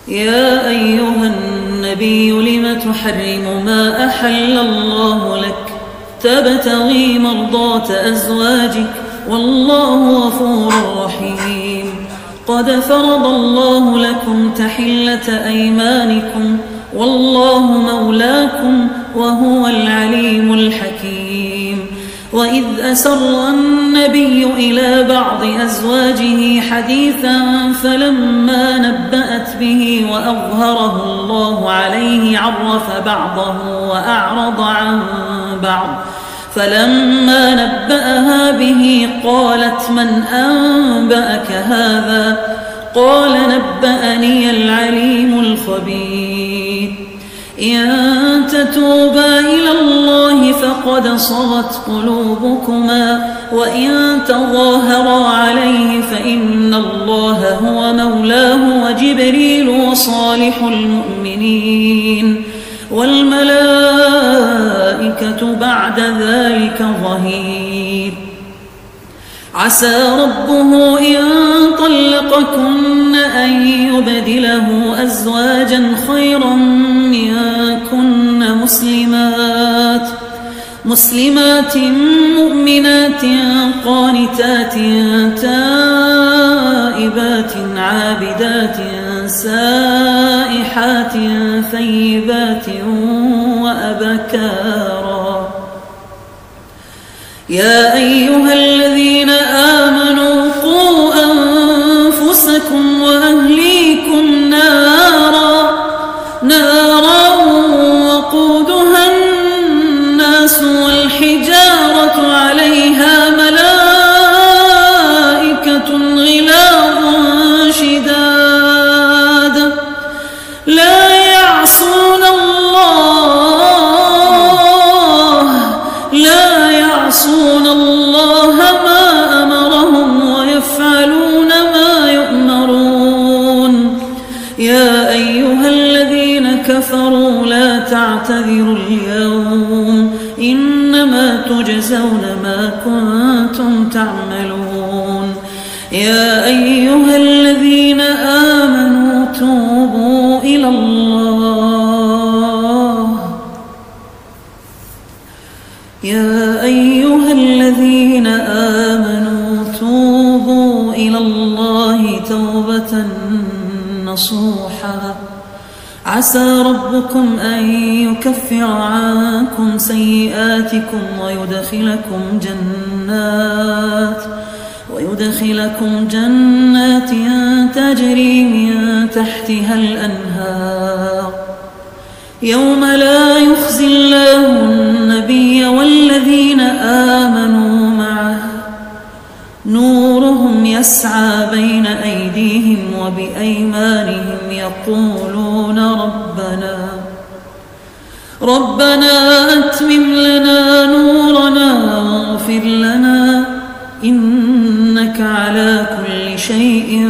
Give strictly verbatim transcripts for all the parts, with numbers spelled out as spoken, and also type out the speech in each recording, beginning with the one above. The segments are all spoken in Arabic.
يا أيها النبي لم تحرم ما أحل الله لك تبتغي مرضات أزواجك والله غفور رحيم. قد فرض الله لكم تحلة أيمانكم والله مولاكم وهو العليم الحكيم. وإذ أسر النبي إلى بعض أزواجه حديثا فلما نبأت به وأظهره الله عليه عرف بعضه وأعرض عن بعض. فلما نبأها به قالت من أنبأك هذا؟ قال نبأني العليم الخبير. إن تتوبا إلى الله فقد صغت قلوبكما وإن تظاهرا عليه فإن الله هو مولاه وجبريل وصالح المؤمنين والملائكة بعد ذلك ظهير. عسى ربه إن طلقكن أن يبدله أزواجا خيرا منكن مسلمات مسلمات مؤمنات قانتات تائبات عابدات سائحات ثيبات وأبكارا. يا أيها الذين آمنوا قوا أنفسكم وأهليكم نارا نارا وقودها الناس والحجارة عليها ملائكة غلاظ شداد لا يعصون الله لا يعصون الله ما أمرهم ويفعلون ما يؤمرون. يا أيها الذين كفروا لا تعتذروا اليوم إنما تجزون ما كنتم تعملون. يا أيها الذين آمنوا توبوا إلى الله يا أيها الذين آمنوا توبوا إلى الله توبة نصوحا. عسى ربكم أن يكفر عنكم سيئاتكم ويدخلكم جنات ويدخلكم جنات تجري من تحتها الأنهار يوم لا يخزي الله النبي والذين آمنوا معه نورهم يسعى بين أيديهم وبأيمانهم يقولون ربنا ربنا أتمم لنا نورنا واغفر لنا إنك على كل شيء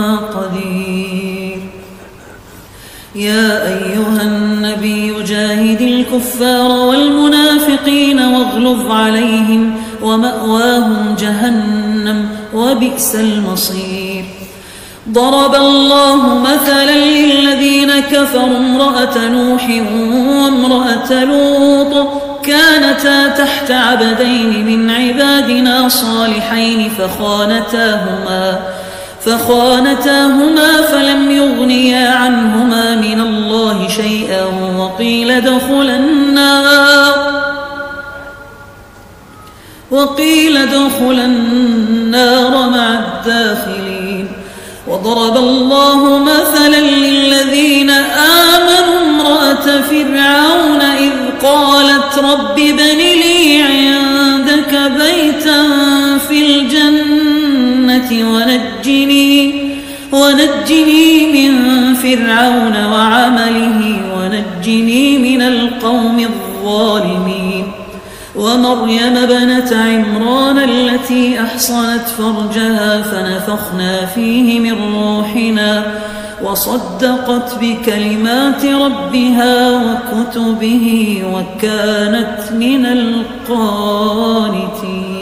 قدير. يا أيها النبي جاهد الكفار والمنافقين واغلظ عليهم ومأواهم جهنم وبئس المصير. ضرب الله مثلا للذين كفروا امرأة نوح وامرأة لوط كانتا تحت عبدين من عبادنا صالحين فخانتاهما فخانتاهما فلم يغنيا عنهما من الله شيئا وقيل ادخلا النار وقيل ادخلا النار مع الداخلين. وضرب الله مثلا للذين آمنوا امرأة فرعون إذ قالت رب ابن لي عندك بيتا في الجنة ونجني ونجني من فرعون وعمله ونجني من القوم الظالمين. ومريم بنت عمران التي أحصنت فرجها فنفخنا فيه من روحنا وصدقت بكلمات ربها وكتبه وكانت من القانتين.